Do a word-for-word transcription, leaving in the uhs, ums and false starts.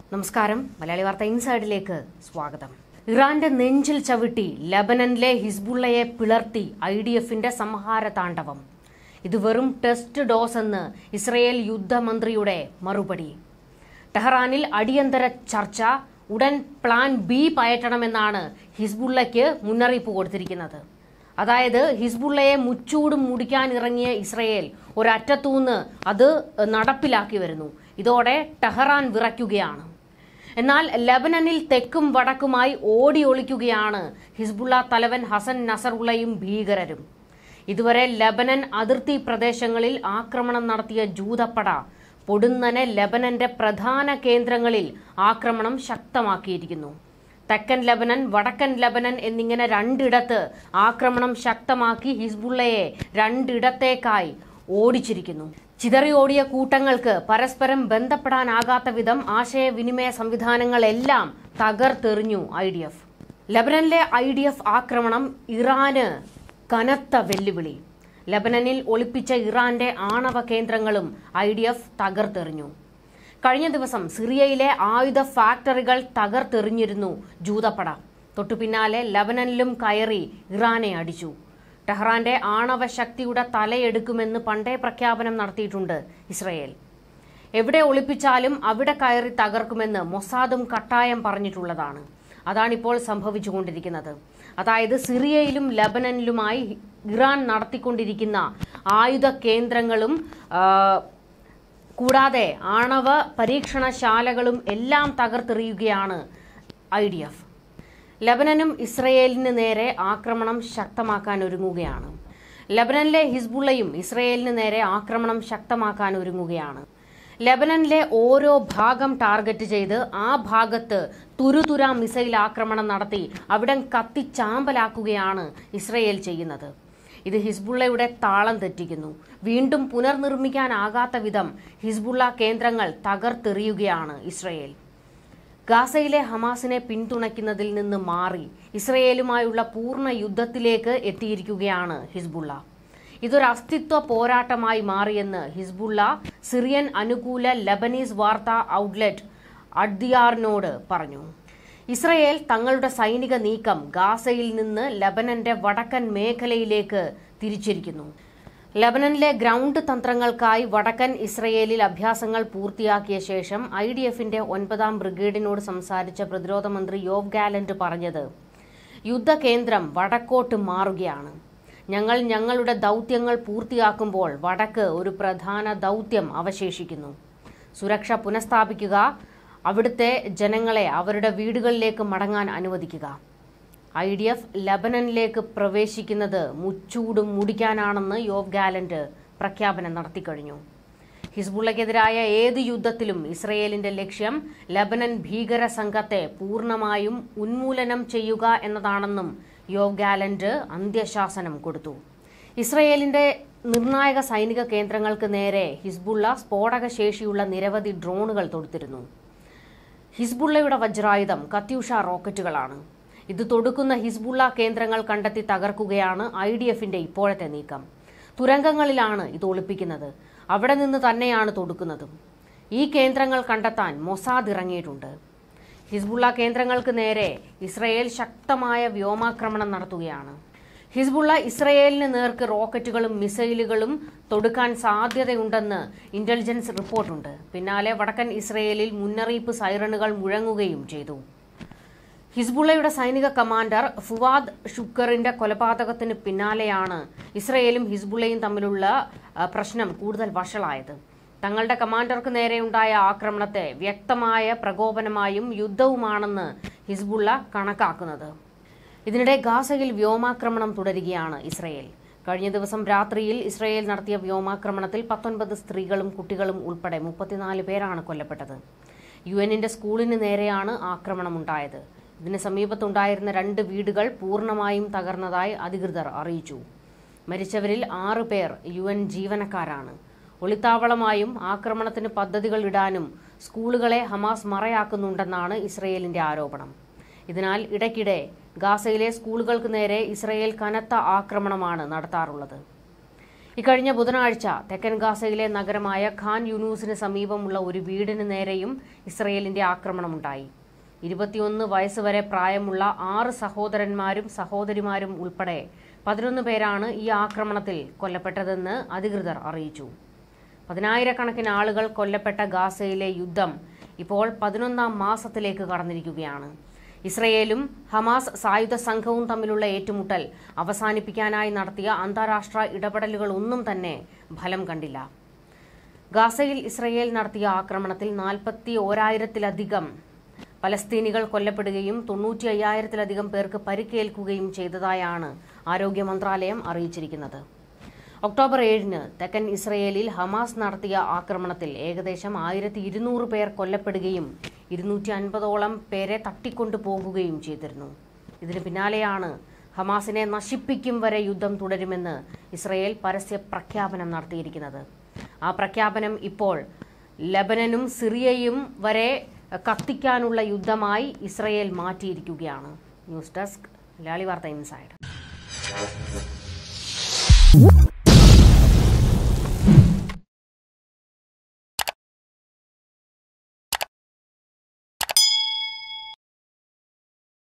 നമസ്കാരം. മലയാളി വാർത്ത ഇൻസൈഡിലേക്ക് സ്വാഗതം. ഇറാന്റെ നെഞ്ചിൽ ചവിട്ടി ലബനനിലെ ഹിസ്ബുള്ളയെ പിളർത്തി ഐ ഡി എഫിന്റെ സംഹാര താണ്ഡവം. ഇത് വെറും ടെസ്റ്റ് ഡോസ് എന്ന് ഇസ്രയേൽ യുദ്ധമന്ത്രിയുടെ മറുപടി. ടെഹ്റാനിൽ അടിയന്തര ചർച്ച, ഉടൻ പ്ലാൻ ബി പയറ്റണമെന്നാണ് ഹിസ്ബുള്ളയ്ക്ക് മുന്നറിയിപ്പ് കൊടുത്തിരിക്കുന്നത്. അതായത് ഹിസ്ബുള്ളയെ മുച്ചൂടും മുടിക്കാൻ ഇറങ്ങിയ ഇസ്രയേൽ ഒരറ്റത്തൂന്ന് അത് നടപ്പിലാക്കി വരുന്നു. ഇതോടെ ടെഹ്റാൻ വിറയ്ക്കുകയാണ്. എന്നാൽ ലബനനിൽ തെക്കും വടക്കുമായി ഓടി ഒളിക്കുകയാണ് ഹിസ്ബുള്ള തലവൻ ഹസൻ നസറുള്ളയും ഭീകരരും. ഇതുവരെ ലബനൻ അതിർത്തി പ്രദേശങ്ങളിൽ ആക്രമണം നടത്തിയ ജൂതപ്പട പൊടുന്നനെ ലബനന്റെ പ്രധാന കേന്ദ്രങ്ങളിൽ ആക്രമണം ശക്തമാക്കിയിരിക്കുന്നു. തെക്കൻ ലബനൻ, വടക്കൻ ലബനൻ എന്നിങ്ങനെ രണ്ടിടത്ത് ആക്രമണം ശക്തമാക്കി ഹിസ്ബുള്ളയെ രണ്ടിടത്തേക്കായി ഓടിച്ചിരിക്കുന്നു. ചിതറിയോടിയ കൂട്ടങ്ങൾക്ക് പരസ്പരം ബന്ധപ്പെടാനാകാത്ത വിധം ആശയവിനിമയ സംവിധാനങ്ങളെല്ലാം തകർത്തെറിഞ്ഞു ഐ ഡി എഫ്. ലബനനിലെ ഐ ഡി എഫ് ആക്രമണം ഇറാന് കനത്ത വെല്ലുവിളി. ലബനനിൽ ഒളിപ്പിച്ച ഇറാന്റെ ആണവ കേന്ദ്രങ്ങളും ഐ ഡി എഫ് തകർത്തെറിഞ്ഞു. കഴിഞ്ഞ ദിവസം സിറിയയിലെ ആയുധ ഫാക്ടറികൾ തകർത്തെറിഞ്ഞിരുന്നു ജൂതപ്പട. തൊട്ടുപിന്നാലെ ലബനനിലും കയറി ഇറാനെ അടിച്ചു. ടെഹ്റാന്റെ ആണവ ശക്തിയുടെ തലയെടുക്കുമെന്ന് പണ്ടേ പ്രഖ്യാപനം നടത്തിയിട്ടുണ്ട് ഇസ്രയേൽ. എവിടെ ഒളിപ്പിച്ചാലും അവിടെ കയറി തകർക്കുമെന്ന് മൊസാദും കട്ടായം പറഞ്ഞിട്ടുള്ളതാണ്. അതാണിപ്പോൾ സംഭവിച്ചുകൊണ്ടിരിക്കുന്നത്. അതായത് സിറിയയിലും ലബനനിലുമായി ഇറാൻ നടത്തിക്കൊണ്ടിരിക്കുന്ന ആയുധ കേന്ദ്രങ്ങളും കൂടാതെ ആണവ പരീക്ഷണശാലകളും എല്ലാം തകർത്തെറിയുകയാണ് ഐ ഡി എഫ്. ലബനനും ഇസ്രയേലിന് നേരെ ആക്രമണം ശക്തമാക്കാൻ ഒരുങ്ങുകയാണ്. ലബനനിലെ ഹിസ്ബുള്ളയും ഇസ്രയേലിന് നേരെ ആക്രമണം ശക്തമാക്കാൻ ഒരുങ്ങുകയാണ്. ലബനനിലെ ഓരോ ഭാഗം ടാർഗറ്റ് ചെയ്ത് ആ ഭാഗത്ത് തുരുതുര മിസൈൽ ആക്രമണം നടത്തി അവിടെ കത്തിച്ചാമ്പലാക്കുകയാണ് ഇസ്രയേൽ ചെയ്യുന്നത്. ഇത് ഹിസ്ബുള്ളയുടെ താളം തെറ്റിക്കുന്നു. വീണ്ടും പുനർനിർമ്മിക്കാനാകാത്ത വിധം ഹിസ്ബുള്ള കേന്ദ്രങ്ങൾ തകർത്തെറിയുകയാണ് ഇസ്രയേൽ. ഗാസയിലെ ഹമാസിനെ പിന്തുണയ്ക്കുന്നതിൽ നിന്ന് മാറി ഇസ്രയേലുമായുള്ള പൂർണ്ണ യുദ്ധത്തിലേക്ക് എത്തിയിരിക്കുകയാണ് ഹിസ്ബുള്ള. ഇതൊരു അസ്തിത്വ പോരാട്ടമായി മാറിയെന്ന് ഹിസ്ബുള്ള സിറിയൻ അനുകൂല ലബനീസ് വാർത്താ ഔട്ട്ലെറ്റ് അഡ്ദിയാറിനോട് പറഞ്ഞു. ഇസ്രയേൽ തങ്ങളുടെ സൈനിക നീക്കം ഗാസയിൽ നിന്ന് ലബനന്റെ വടക്കൻ മേഖലയിലേക്ക് തിരിച്ചിരിക്കുന്നു. ലബനനിലെ ഗ്രൗണ്ട് തന്ത്രങ്ങൾക്കായി വടക്കൻ ഇസ്രയേലിൽ അഭ്യാസങ്ങൾ പൂർത്തിയാക്കിയ ശേഷം ഐ ഡി എഫിന്റെ ഒൻപതാം ബ്രിഗേഡിനോട് സംസാരിച്ച പ്രതിരോധ മന്ത്രി യോവ് ഗാലന്റ് പറഞ്ഞത്, യുദ്ധകേന്ദ്രം വടക്കോട്ട് മാറുകയാണ്. ഞങ്ങൾ ഞങ്ങളുടെ ദൗത്യങ്ങൾ പൂർത്തിയാക്കുമ്പോൾ വടക്ക് ഒരു പ്രധാന ദൗത്യം അവശേഷിക്കുന്നു. സുരക്ഷ പുനഃസ്ഥാപിക്കുക, അവിടുത്തെ ജനങ്ങളെ അവരുടെ വീടുകളിലേക്ക് മടങ്ങാൻ അനുവദിക്കുക. ഐ ഡി എഫ് ലബനനിലേക്ക് പ്രവേശിക്കുന്നത് മുച്ചൂടും മുടിക്കാനാണെന്ന് യോവ് ഗാലന്റ് പ്രഖ്യാപനം നടത്തിക്കഴിഞ്ഞു. ഹിസ്ബുള്ളക്കെതിരായ ഏത് യുദ്ധത്തിലും ഇസ്രയേലിന്റെ ലക്ഷ്യം ലബനൻ ഭീകര സംഘത്തെ പൂർണ്ണമായും ഉന്മൂലനം ചെയ്യുക എന്നതാണെന്നും യോവ് ഗാലന്റ് അന്ത്യശാസനം കൊടുത്തു. ഇസ്രയേലിന്റെ നിർണായക സൈനിക കേന്ദ്രങ്ങൾക്ക് നേരെ ഹിസ്ബുള്ള സ്ഫോടക ശേഷിയുള്ള നിരവധി ഡ്രോണുകൾ തൊടുത്തിരുന്നു. ഹിസ്ബുള്ളയുടെ വജ്രായുധം കത്യൂഷ റോക്കറ്റുകളാണ്. ഇത് തൊടുക്കുന്ന ഹിസ്ബുള്ള കേന്ദ്രങ്ങൾ കണ്ടെത്തി തകർക്കുകയാണ് ഐ ഡി എഫിന്റെ ഇപ്പോഴത്തെ നീക്കം. തുരങ്കങ്ങളിലാണ് ഇത് ഒളിപ്പിക്കുന്നത്. അവിടെ നിന്ന് തന്നെയാണ് തൊടുക്കുന്നതും. ഈ കേന്ദ്രങ്ങൾ കണ്ടെത്താൻ മൊസാദ് ഇറങ്ങിയിട്ടുണ്ട്. ഹിസ്ബുള്ള കേന്ദ്രങ്ങൾക്ക് നേരെ ഇസ്രയേൽ ശക്തമായ വ്യോമാക്രമണം നടത്തുകയാണ്. ഹിസ്ബുള്ള ഇസ്രയേലിന് നേർക്ക് റോക്കറ്റുകളും മിസൈലുകളും തൊടുക്കാൻ സാധ്യതയുണ്ടെന്ന് ഇന്റലിജൻസ് റിപ്പോർട്ടുണ്ട്. പിന്നാലെ വടക്കൻ ഇസ്രയേലിൽ മുന്നറിയിപ്പ് സൈറണുകൾ മുഴങ്ങുകയും ചെയ്തു. ഹിസ്ബുള്ളയുടെ സൈനിക കമാൻഡർ ഫുവാദ് ഷുക്കറിന്റെ കൊലപാതകത്തിന് പിന്നാലെയാണ് ഇസ്രയേലും ഹിസ്ബുള്ളയും തമ്മിലുള്ള പ്രശ്നം കൂടുതൽ വഷളായത്. തങ്ങളുടെ കമാൻഡർക്ക് നേരെയുണ്ടായ ആക്രമണത്തെ വ്യക്തമായ പ്രകോപനമായും യുദ്ധവുമാണെന്ന് ഹിസ്ബുള്ള കണക്കാക്കുന്നത്. ഇതിനിടെ ഗാസയിൽ വ്യോമാക്രമണം തുടരുകയാണ് ഇസ്രയേൽ. കഴിഞ്ഞ ദിവസം രാത്രിയിൽ ഇസ്രയേൽ നടത്തിയ വ്യോമാക്രമണത്തിൽ പത്തൊൻപത് സ്ത്രീകളും കുട്ടികളും ഉൾപ്പെടെ മുപ്പത്തിനാല് പേരാണ് കൊല്ലപ്പെട്ടത്. യു എന്നിന്റെ സ്കൂളിന് നേരെയാണ് ആക്രമണമുണ്ടായത്. ഇതിന് സമീപത്തുണ്ടായിരുന്ന രണ്ട് വീടുകൾ പൂർണ്ണമായും തകർന്നതായി അധികൃതർ അറിയിച്ചു. മരിച്ചവരിൽ ആറ് പേർ യു എൻ ജീവനക്കാരാണ്. ഒളിത്താവളമായും ആക്രമണത്തിന് പദ്ധതികൾ ഇടാനും സ്കൂളുകളെ ഹമാസ് മറയാക്കുന്നുണ്ടെന്നാണ് ഇസ്രയേലിന്റെ ആരോപണം. ഇതിനാൽ ഇടയ്ക്കിടെ ഗാസയിലെ സ്കൂളുകൾക്ക് നേരെ ഇസ്രയേൽ കനത്ത ആക്രമണമാണ് നടത്താറുള്ളത്. ഇക്കഴിഞ്ഞ ബുധനാഴ്ച തെക്കൻ ഗാസയിലെ നഗരമായ ഖാൻ യൂനൂസിന് സമീപമുള്ള ഒരു വീടിന് നേരെയും ഇസ്രയേലിന്റെ ആക്രമണമുണ്ടായി. ഇരുപത്തിയൊന്ന് വയസ്സുവരെ പ്രായമുള്ള ആറ് സഹോദരന്മാരും സഹോദരിമാരും ഉൾപ്പെടെ പതിനൊന്ന് പേരാണ് ഈ ആക്രമണത്തിൽ കൊല്ലപ്പെട്ടതെന്ന് അധികൃതർ അറിയിച്ചു. പതിനായിരക്കണക്കിന് ആളുകൾ കൊല്ലപ്പെട്ട ഗാസയിലെ യുദ്ധം ഇപ്പോൾ പതിനൊന്നാം മാസത്തിലേക്ക് കടന്നിരിക്കുകയാണ്. ഇസ്രയേലും ഹമാസ് സായുധ സംഘവും തമ്മിലുള്ള ഏറ്റുമുട്ടൽ അവസാനിപ്പിക്കാനായി നടത്തിയ അന്താരാഷ്ട്ര ഇടപെടലുകളൊന്നും തന്നെ ഫലം കണ്ടില്ല. ഗാസയിൽ ഇസ്രയേൽ നടത്തിയ ആക്രമണത്തിൽ നാൽപ്പത്തി ഓരായിരത്തിലധികം പലസ്തീനികൾ കൊല്ലപ്പെടുകയും തൊണ്ണൂറ്റി അയ്യായിരത്തിലധികം പേർക്ക് പരിക്കേൽക്കുകയും ചെയ്തതായാണ് ആരോഗ്യ മന്ത്രാലയം അറിയിച്ചിരിക്കുന്നത്. ഒക്ടോബർ ഏഴിന് തെക്കൻ ഇസ്രയേലിൽ ഹമാസ് നടത്തിയ ആക്രമണത്തിൽ ഏകദേശം ആയിരത്തി ഇരുന്നൂറ് പേർ കൊല്ലപ്പെടുകയും ഇരുന്നൂറ്റി അൻപതോളം പേരെ തട്ടിക്കൊണ്ടു പോകുകയും ചെയ്തിരുന്നു. ഇതിന് പിന്നാലെയാണ് ഹമാസിനെ നശിപ്പിക്കും വരെ യുദ്ധം തുടരുമെന്ന് ഇസ്രയേൽ പരസ്യ പ്രഖ്യാപനം നടത്തിയിരിക്കുന്നത്. ആ പ്രഖ്യാപനം ഇപ്പോൾ ലബനനും സിറിയയും വരെ കത്തിക്കാനുള്ള യുദ്ധമായി ഇസ്രയേൽ മാറ്റിയിരിക്കുകയാണ്. ന്യൂസ് ഡെസ്ക് മലയാളി വാർത്ത ഇൻസൈഡ്.